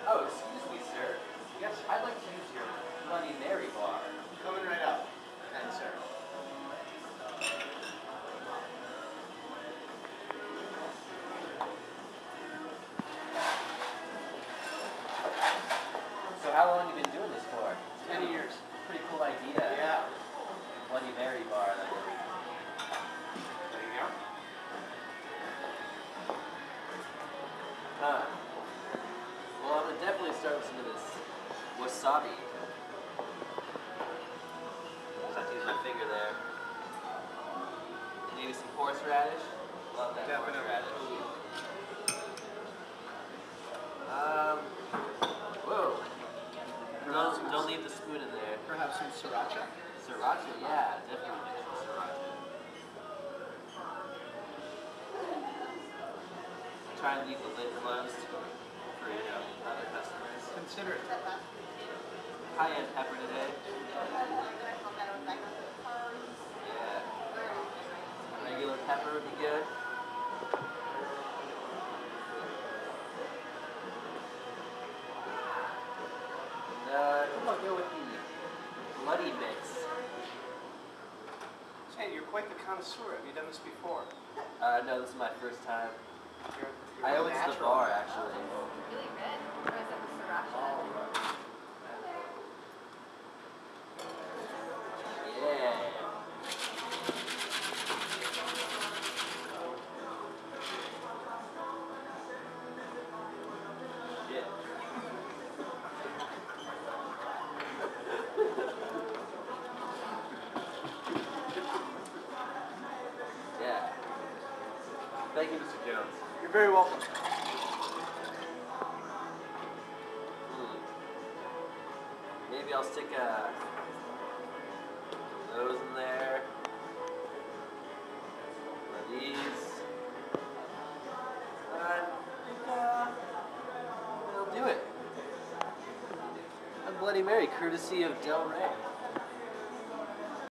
Oh, excuse me, sir. Yes, I'd like to use your Bloody Mary bar. Coming right up. And sir. So how long have you been doing this for? 10 years. Pretty cool idea. Yeah. Bloody Mary bar. There you go. Huh. Well, I'm gonna definitely start with some of this wasabi. Just have to use my finger there. Maybe some horseradish. Love that horseradish. Whoa. Don't leave the spoon in there. Perhaps some sriracha. Sriracha, yeah, definitely some sriracha. Try and leave the lid closed for other customers. Consider it. Cayenne pepper today. Yeah. Regular pepper would be good. And I'll go with the bloody mix. Say, you're quite the connoisseur. Have you done this before? No, this is my first time. You're I owe it to the natural. bar, actually. Really red. Or is that the sriracha? Yeah. Shit. Yeah. Thank you, Mr. Jones. You're very welcome. Maybe I'll stick those in there. One of these. And I think that'll do it. A Bloody Mary, courtesy of Del Rey.